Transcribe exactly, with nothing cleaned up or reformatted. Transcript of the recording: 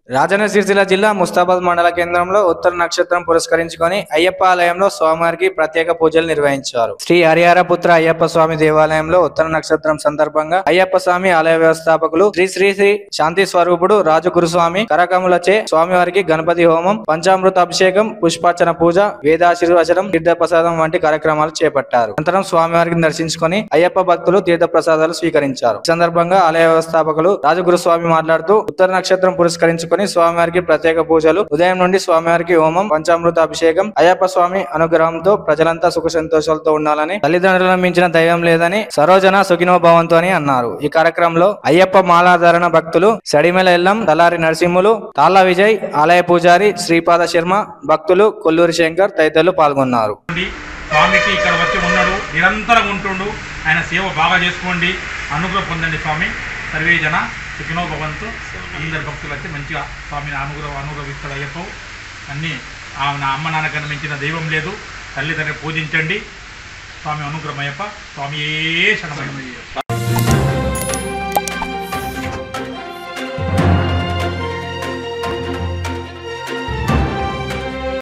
రాజన్న సిరిసిల్ల జిల్లా ముస్తాబాద్ మండల కేంద్రంలో ఉత్తర నక్షత్రం పురస్కరించుకొని అయ్యప్ప ఆలయంలో స్వామివారికి ప్రత్యేక పూజలు నిర్వహించారు. శ్రీ హరిహరపుత్ర అయ్యప్ప స్వామి దేవాలయంలో ఉత్తర నక్షత్రం సందర్భంగా అయ్యప్ప స్వామి ఆలయ వ్యవస్థాపకులు శ్రీ శ్రీ శ్రీ శాంతి స్వరూపుడు రాజు గురుస్వామి కరకములచే స్వామివారికి గణపతి హోమం, పంచామృత అభిషేకం, పుష్పార్చన పూజ, వేదాశీర్వచనం, తీర్థప్రసాదం వంటి కార్యక్రమాలు చేపట్టారు. అనంతరం స్వామివారికి దర్శించుకొని అయ్యప్ప భక్తులు తీర్థప్రసాదాలు స్వీకరించారు. ఈ సందర్భంగా ఆలయ వ్యవస్థాపకులు రాజగురుస్వామి మాట్లాడుతూ ఉత్తర నక్షత్రం పురస్కరించుకొని స్వామివారికి ప్రత్యేక పూజలు, ఉదయం నుండి స్వామివారికి హోమం, పంచామృత అభిషేకం, అయ్యప్ప స్వామి అనుగ్రహంతో ప్రజలంతా సుఖ సంతోషాలతో ఉండాలని, తల్లిదండ్రులను మించిన దైవం లేదని, సరోజన సుఖినో భవంతు అని అన్నారు. ఈ కార్యక్రమంలో అయ్యప్ప మాలాధారణ భక్తులు సడిమెల ఎల్లం, తలారి నరసింహులు, తాళ్ళ విజయ్, ఆలయ పూజారి శ్రీపాద శర్మ, భక్తులు కొల్లూరి శంకర్ తదితరులు పాల్గొన్నారు. స్వామికి ఇక్కడ వచ్చి ఉన్నాడు, నిరంతరం ఉంటుండు, ఆయన సేవ బాగా చేసుకోండి, అనుగ్రహం పొందండి స్వామి. సర్వే జన సుఖినో భవంతు. అందరి భక్తులు వచ్చి మంచిగా స్వామిని అనుగ్రహం అనుగ్రహిస్తాడు అయ్యప్ప. అన్నీ నా అమ్మ నాన్నకన్నా మించిన దైవం లేదు, తల్లిదండ్రులు పూజించండి, స్వామి అనుగ్రహం అయ్యప్ప. స్వామి ఏ శరణమయ్య.